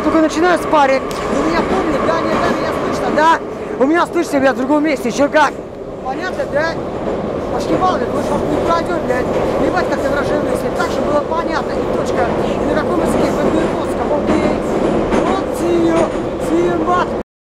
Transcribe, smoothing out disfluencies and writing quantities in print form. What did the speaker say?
только начинаю спарить. Вы меня помните? Да, нет, да, меня слышно, да? У меня слышно, блядь, в другом месте. Еще как? Понятно, да? Пошкибал, блядь, больше вас не пройдет, блядь. Ебать, как ты враживный, если так, чтобы было понятно. И точка. И на каком